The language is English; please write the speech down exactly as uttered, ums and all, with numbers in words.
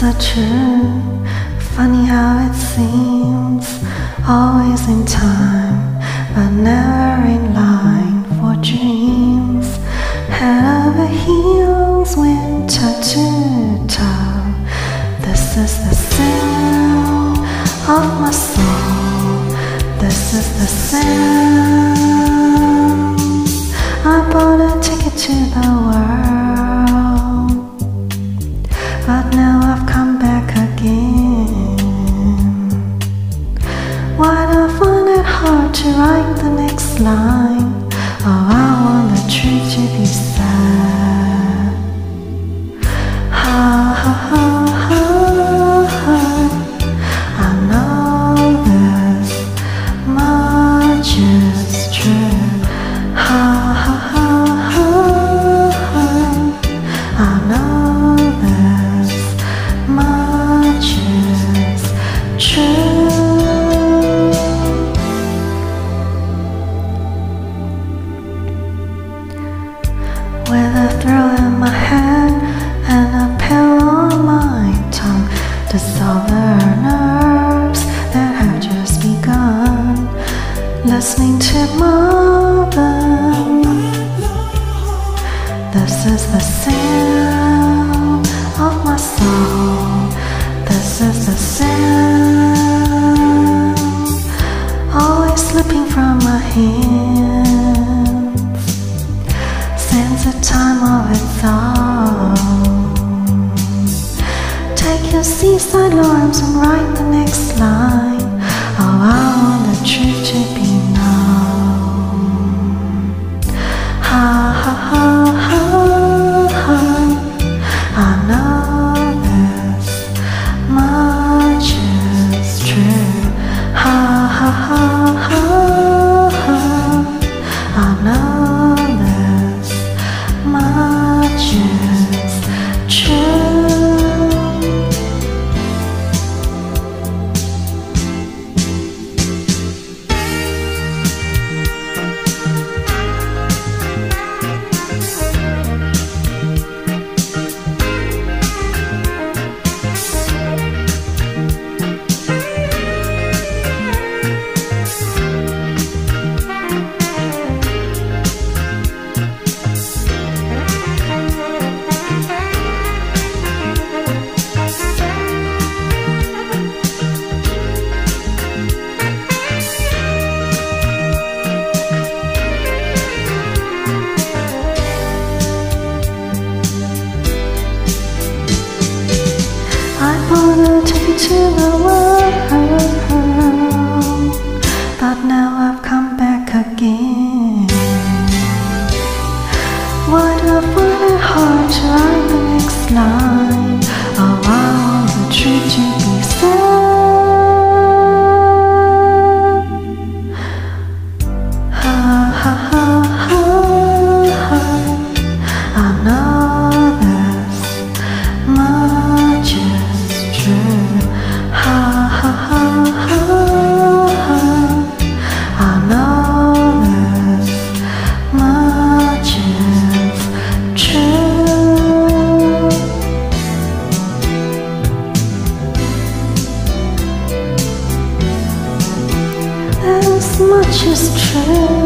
so true. Funny how it seems, always in time, but never in line for dreams. Head over heels, winter to toe. This is the sound of my soul. This is the sound. I bought a ticket to the world, but now I've come back again. Why'd I find it hard to write the next line? Oh, I want the truth to be said. Ha ha ha ha ha. I know this much is true. Ha ha ha ha ha. I know this much is true. With a thrill in my head and a pill on my tongue to solve the nerves that have just begun. Listening to Marvin, this is the sound of my soul. This is the sound, always slipping from my hands. Sense a time of its own. Take your seaside arms and write the next line. Oh, I want the truth to be known. Ha ha ha ha ha. I know this much is true. Ha ha ha ha ha. I know this much is true. I bought a ticket to the world, but now I've come back again. Why do I find it hard to write the next line? Oh, I want the truth to be said. Ha ha ha ha ha. I know this much is true. Ha ha ha ha ha. I know this much is true. This much is true.